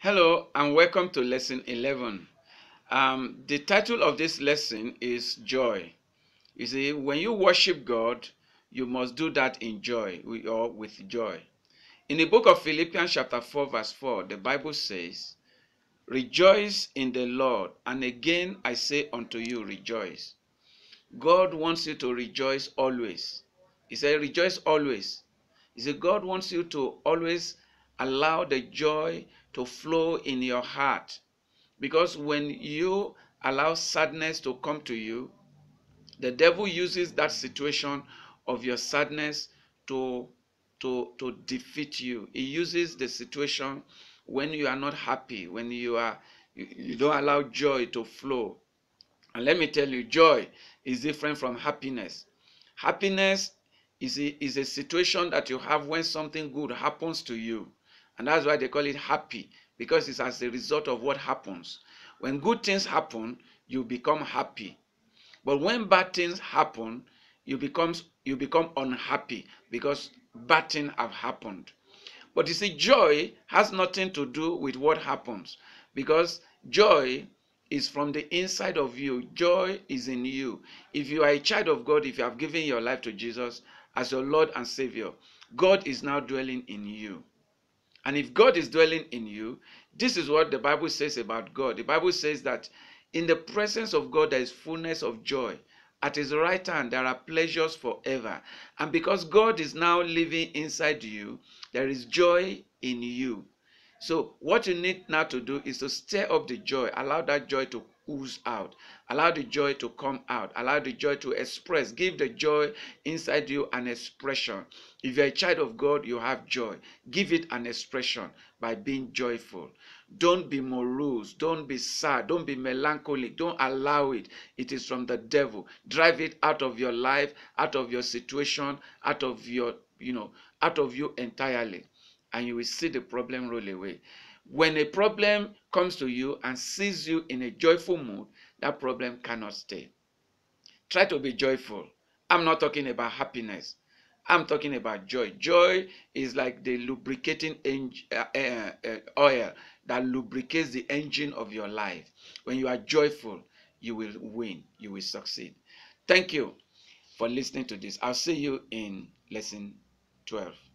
Hello and welcome to lesson 11. The title of this lesson is Joy. You see, when you worship God, you must do that in joy or with joy. In the book of Philippians chapter 4 verse 4, the Bible says, "Rejoice in the Lord, and again I say unto you, rejoice." God wants you to rejoice always. He said, rejoice always. He said, God wants you to always allow the joy to flow in your heart. Because when you allow sadness to come to you, the devil uses that situation of your sadness to defeat you. He uses the situation when you are not happy, when you don't allow joy to flow. And let me tell you, joy is different from happiness. Happiness is a situation that you have when something good happens to you. And that's why they call it happy, because it's as a result of what happens. When good things happen, you become happy. But when bad things happen, you become unhappy because bad things have happened. But you see, joy has nothing to do with what happens, because joy is from the inside of you. Joy is in you. If you are a child of God, if you have given your life to Jesus as your Lord and Savior, God is now dwelling in you. And if God is dwelling in you, this is what the Bible says about God. The Bible says that in the presence of God there is fullness of joy. At his right hand there are pleasures forever. And because God is now living inside you, there is joy in you. So what you need now to do is to stir up the joy. Allow that joy to ooze out. Allow the joy to come out. Allow the joy to express. Give the joy inside you an expression. If you're a child of God, you have joy. Give it an expression by being joyful. Don't be morose. Don't be sad. Don't be melancholic. Don't allow it. It is from the devil. Drive it out of your life, out of your situation, out of your, out of you entirely. And you will see the problem roll away. When a problem comes to you and sees you in a joyful mood, that problem cannot stay. Try to be joyful. I'm not talking about happiness. I'm talking about joy. Joy is like the lubricating oil that lubricates the engine of your life. When you are joyful, you will win. You will succeed. Thank you for listening to this. I'll see you in lesson 12.